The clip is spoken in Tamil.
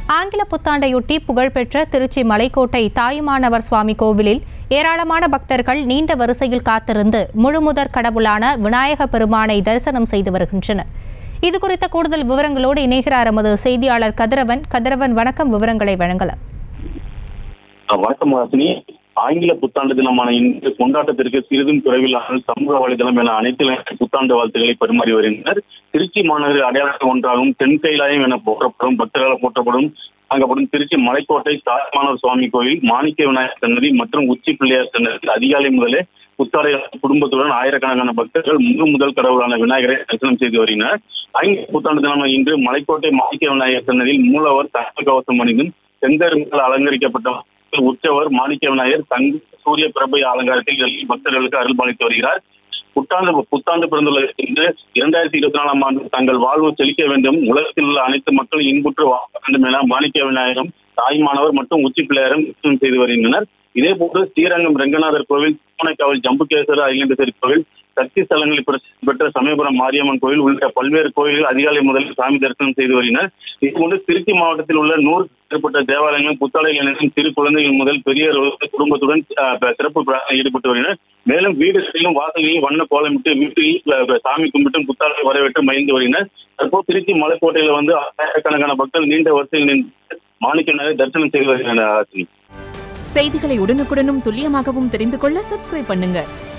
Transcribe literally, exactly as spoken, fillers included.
ஆங்கில புத்தாண்டையொட்டி புகழ்பெற்ற திருச்சி மலைக்கோட்டை தாயுமானவர் சுவாமி கோவிலில் ஏராளமான பக்தர்கள் நீண்ட வரிசையில் காத்திருந்து முழுமுதற் கடவுளான விநாயக பெருமானை தரிசனம் செய்து வருகின்றனர். இதுகுறித்த கூடுதல் விவரங்களோடு இணைகிறார் எமது செய்தியாளர் கதிரவன். கதிரவன், வணக்கம். விவரங்களை வழங்கலாம். வணக்கம் வாசினி. ஆங்கில புத்தாண்டு தினமான இன்று கொண்டாட்டத்திற்கு சிறிதும் குறைவில்லாமல் சமூக வலைதளம் என அனைத்து புத்தாண்டு வாழ்த்துக்களை பரிமாறி வருகின்றனர். திருச்சி மாநகரில் அடையாளம் ஒன்றாகவும் தென் கைலாயம் என போற்றப்படும் பக்தர்களால் போற்றப்படும் அங்கப்படும் திருச்சி மலைக்கோட்டை தாயுமானவர் சுவாமி கோயில், மாணிக்க விநாயகர் சன்னதி மற்றும் உச்சி பிள்ளையார் சன்னதி அதிகாலை முதலே புத்தாடை குடும்பத்துடன் ஆயிரக்கணக்கான பக்தர்கள் முழு முதல் கடவுளான விநாயகரை தரிசனம் செய்து வருகின்றனர். ஆங்கில புத்தாண்டு தினமான இன்று மலைக்கோட்டை மாணிக்க விநாயகர் சன்னதியில் மூலவர் தங்க கவசம் அணிந்தும் செங்கருங்களால் அலங்கரிக்கப்பட்ட உற்சவர் மாணிக்க விநாயகர் தங்க சூரிய பிரபை அலங்காரத்தில் பக்தர்களுக்கு அருள்பாலித்து வருகிறார். புத்தாண்டு புத்தாண்டு பிறந்துள்ள இன்று இரண்டாயிரத்தி இருபத்தி நாலாம் ஆண்டு தங்கள் வாழ்வு செழிக்க வேண்டும், உலகத்தில் உள்ள அனைத்து மக்களும் இன்புற்று வாழ வேண்டும் என மாணிக்க விநாயகரும் தாய்மானவர் மற்றும் உச்சி பிள்ளையாரும் செய்து வருகின்றனர். இதே போன்று ஸ்ரீரங்கம் ரெங்கநாதர் கோவில், பூனைக்காவல் ஜம்புகேஸ்வரர் ஐலண்டேஸ்வரி கோவில், சக்தி ஸ்தலங்களில் பெற்ற சமயபுரம் மாரியம்மன் கோவில் உள்ளிட்ட பல்வேறு கோயில்கள் அதிகாலை முதல் சாமி தரிசனம் செய்து வருகின்றனர். இதுபோன்று திருச்சி மாவட்டத்தில் உள்ள நூறு மேற்பட்ட தேவாலயங்கள் புத்தாடைகள் இணைக்கும் சிறு குழந்தைகள் முதல் பெரியவர் குடும்பத்துடன் சிறப்பு பிரார்த்தனை ஈடுபட்டு வருகின்றனர். மேலும் வீடுகளிலும் வாசல்களையும் வண்ண கோலமிட்டு வீட்டில் சாமி கும்பிட்டு புத்தாடை வரவேற்று மகிழ்ந்து வருகின்றனர். தற்போது திருச்சி மலைக்கோட்டையில் வந்து ஆயிரக்கணக்கான பக்தர்கள் நீண்ட வரிசையில் நின்று மாணிக்க விநாயகர் தரிசனம் செய்து வருகின்றனர். செய்திகளை உடனுக்குடனும் துல்லியமாகவும் தெரிந்து கொள்ள சப்ஸ்கிரைப் பண்ணுங்க.